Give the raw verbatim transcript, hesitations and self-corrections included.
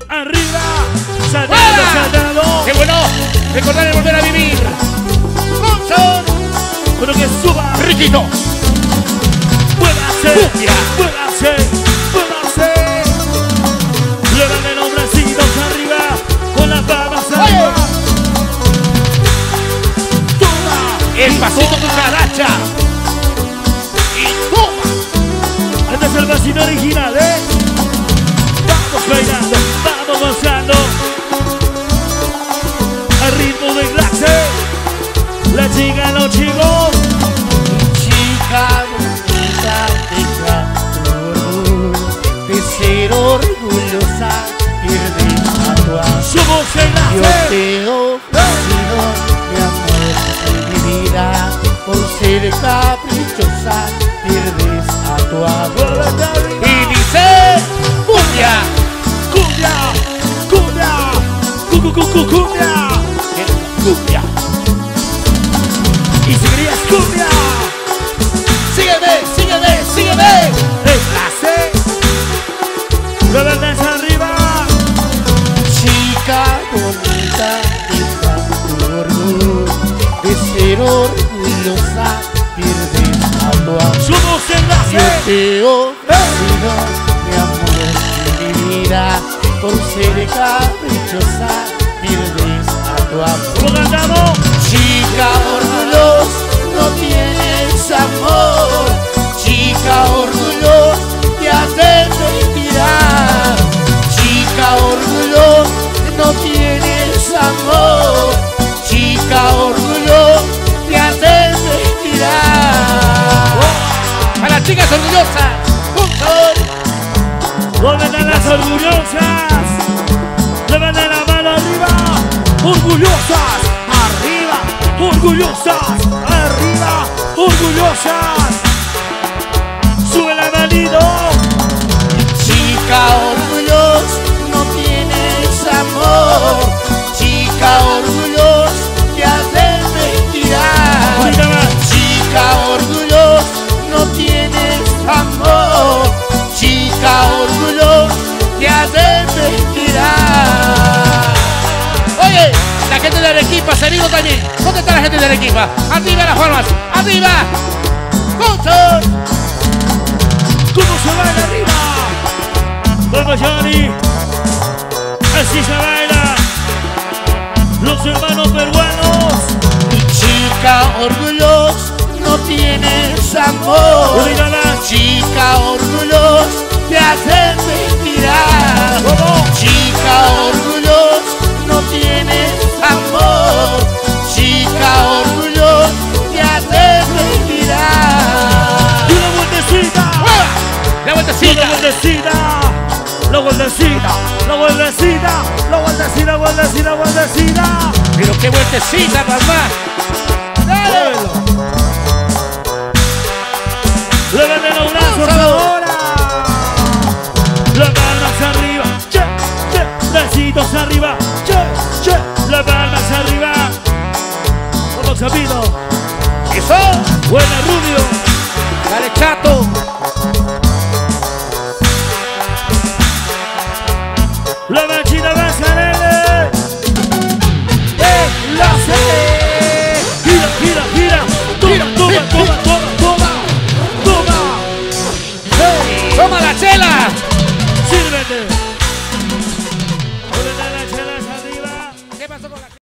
arriba, saltando, saltando. ¡Qué bueno! Recordar el volver a vivir. Pero que suba. Riquito. Muévase, muévase, muévase. Levante los bracitos arriba, con las palmas arriba. Toma. El pasito cucaracha. Y toma. Este es el pasito original, ¿eh? Vamos bailando, vamos gozando. Al ritmo de clase. La chica, los chicos. Chica bonita, deja tu orgullo. De ser orgullosa, pierdes a tu amor. Somos Yo enlace. te he ofrecido mi amor, mi vida. Por ser caprichosa, pierdes a tu amor. Y dice cumbia. Cumbia, cumbia, cu cu cu cu cumbia. Cumbia. Y si querías cumbia, Sígueme, sígueme, sígueme. enlace. Levantas arriba. Chica bonita, deja tu orgullo. De ser orgullosa, pierdes a tu amor. Somos Yo enlace. te he ofrecido mi amor, mi vida. Por ser caprichosa, pierdes a tu amor. ¿Cómo cantamos? Chica orgullosa, no tienes amor. Chica orgullosa, te haces mentir. Chica orgullosa, no tienes amor. Chica orgullosa, te haces mentir. A las chicas orgullosas. ¿Dónde están las orgullosas? Levanten la mano arriba. Orgullosas. Arriba. Orgullosas. Arriba. Orgullosas. Sube la manito. Chica orgullosa, no tienes amor. Chica orgullosa, te haces mentir. Ahorita más. Chica orgullosa, no tienes amor. Chica orgullosa, te haces mentir. Oye, la gente de Arequipa se vino también. ¿Dónde está la gente de Arequipa? Arriba las palmas. Arriba. ¡Concha! ¿Cómo se baila arriba? Vamos, Johnny. Así se baila. Los hermanos peruanos. Chica orgullosa, no tienes amor. Oigan más. Chica orgullosa, te haces mentir. ¿Cómo? Chica orgullosa, no tienes amor. Chica orgullosa, te haces mentir. Y una vueltecita. La La vueltecita. vueltecita. La vueltecita. La vueltecita. La vueltecita. La vueltecita. La vueltecita. Pero qué vueltecita, mamá. Dale. Levanten los brazos ahora. Las palmas arriba. Che, che. Bracitos arriba. Che, che. Las palmas arriba. Vamos, Sabino. Eso. Buena, Rubio. Dale, chato. La machina va a salir. Enlace. Gira, gira, gira. Toma, toma, toma, toma, toma. Toma. Hey. ¡Toma la chela! Sírvete.